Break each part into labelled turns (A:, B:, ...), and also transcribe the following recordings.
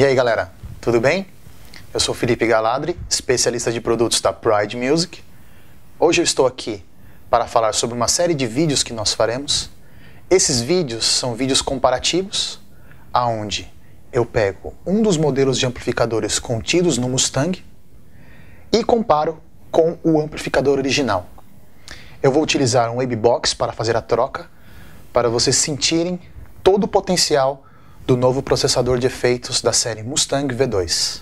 A: aí galera, tudo bem? Eu sou Felipe Galadri, especialista de produtos da Pride Music. Hoje eu estou aqui para falar sobre uma série de vídeos que nós faremos. Esses vídeos são vídeos comparativos, aonde eu pego um dos modelos de amplificadores contidos no Mustang e comparo com o amplificador original. Eu vou utilizar um Wavebox para fazer a troca, para vocês sentirem todo o potencial do novo processador de efeitos da série Mustang V2.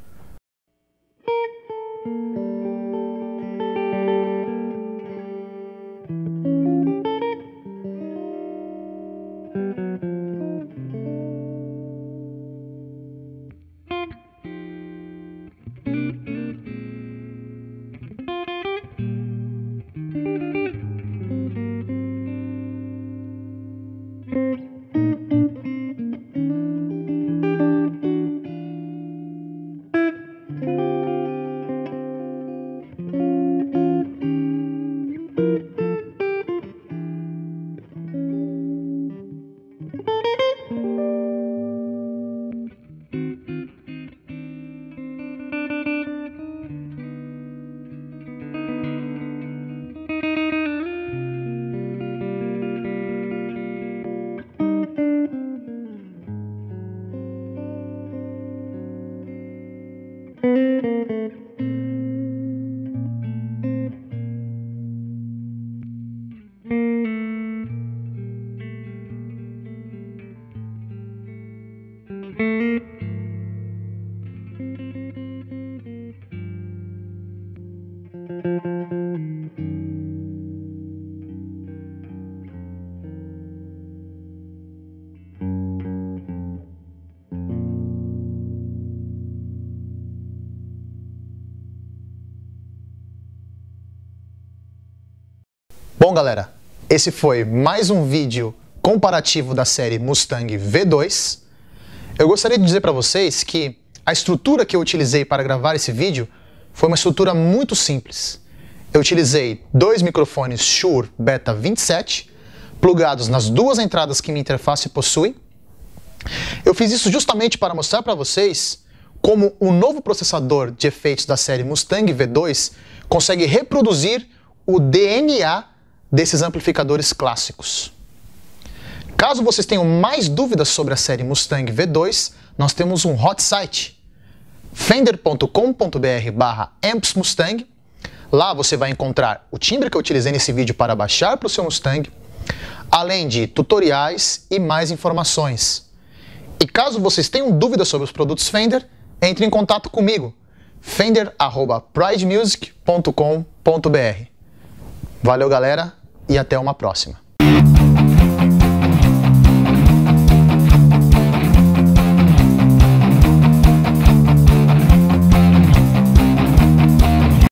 A: Bom galera, esse foi mais um vídeo comparativo da série Mustang V2. Eu gostaria de dizer para vocês que a estrutura que eu utilizei para gravar esse vídeo foi uma estrutura muito simples. Eu utilizei dois microfones Shure Beta 27, plugados nas duas entradas que minha interface possui. Eu fiz isso justamente para mostrar para vocês como o novo processador de efeitos da série Mustang V2 consegue reproduzir o DNA desses amplificadores clássicos. Caso vocês tenham mais dúvidas sobre a série Mustang V2, nós temos um hot site, fender.com.br/ampsmustang. Lá você vai encontrar o timbre que eu utilizei nesse vídeo para baixar para o seu Mustang, além de tutoriais e mais informações. E caso vocês tenham dúvidas sobre os produtos Fender, entre em contato comigo, fender@pridemusic.com.br. Valeu galera e até uma próxima.